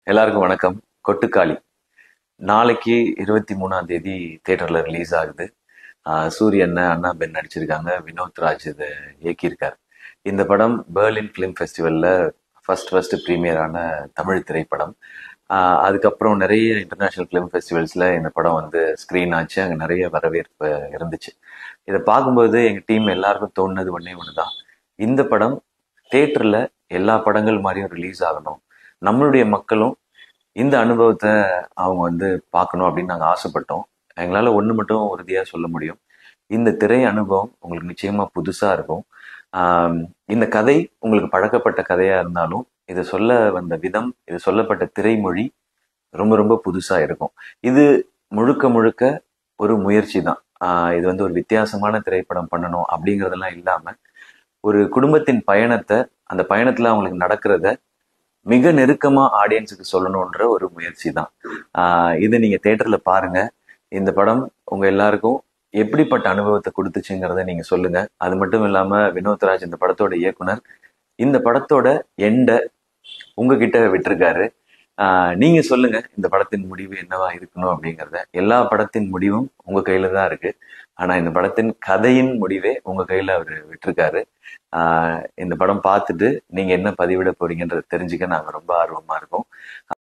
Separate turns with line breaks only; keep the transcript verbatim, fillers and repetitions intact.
எல்லாருக்கும் வணக்கம். கொட்டுக்காளி நாளைக்கு இருபத்தி மூணாம் தேதி தியேட்டர்ல ரிலீஸ் ஆகுது. ஆஹ் சூரியன் அண்ணா பென் நடிச்சிருக்காங்க. வினோத் ராஜ் இதை இயக்கியிருக்கார். இந்த படம் பெர்லின் ஃபிலிம் ஃபெஸ்டிவல்ல ஃபர்ஸ்ட் ஃபர்ஸ்ட் ப்ரீமியரான தமிழ் திரைப்படம். ஆஹ் அதுக்கப்புறம் நிறைய இன்டர்நேஷனல் ஃபிலிம் ஃபெஸ்டிவல்ஸ்ல இந்த படம் வந்து ஸ்க்ரீன் ஆச்சு. அங்கே நிறைய வரவேற்பு இருந்துச்சு. இதை பார்க்கும்போது எங்க டீம் எல்லாருக்கும் தோணுனது ஒன்னே ஒண்ணுதான். இந்த படம் தியேட்டர்ல எல்லா படங்கள் மாதிரியும் ரிலீஸ் ஆகணும், நம்மளுடைய மக்களும் இந்த அனுபவத்தை அவங்க வந்து பார்க்கணும் அப்படின்னு நாங்கள் ஆசைப்பட்டோம். எங்களால் ஒன்று மட்டும் உறுதியாக சொல்ல முடியும், இந்த திரை அனுபவம் உங்களுக்கு நிச்சயமா புதுசா இருக்கும். ஆஹ் இந்த கதை உங்களுக்கு பழக்கப்பட்ட கதையா இருந்தாலும் இதை சொல்ல வந்த விதம், இது சொல்லப்பட்ட திரைமொழி ரொம்ப ரொம்ப புதுசா இருக்கும். இது முழுக்க முழுக்க ஒரு முயற்சி தான். ஆஹ் இது வந்து ஒரு வித்தியாசமான திரைப்படம் பண்ணணும் அப்படிங்கிறதெல்லாம் இல்லாம ஒரு குடும்பத்தின் பயணத்தை, அந்த பயணத்துல அவங்களுக்கு நடக்கிறத மிக நெருக்கமா ஆடியன்ஸுக்கு சொல்லணுன்ற ஒரு முயற்சி தான். ஆஹ் இது நீங்க தியேட்டர்ல பாருங்க. இந்த படம் உங்க எல்லாருக்கும் எப்படிப்பட்ட அனுபவத்தை கொடுத்துச்சுங்கிறத நீங்க சொல்லுங்க. அது மட்டும் இல்லாம வினோத் ராஜ் இந்த படத்தோட இயக்குனர், இந்த படத்தோட எண்ட உங்ககிட்ட விட்டிருக்காரு. ஆஹ் நீங்க சொல்லுங்க இந்த படத்தின் முடிவு என்னவா இருக்கணும் அப்படிங்கிறத. எல்லா படத்தின் முடிவும் உங்க கையில தான் இருக்கு. ஆனா இந்த படத்தின் கதையின் முடிவே உங்க கையில அவர் விட்டிருக்காரு. ஆஹ் இந்த படம் பார்த்துட்டு நீங்க என்ன பதிவிட போறீங்கன்றத தெரிஞ்சுக்க நாங்க ரொம்ப ஆர்வமா இருக்கோம்.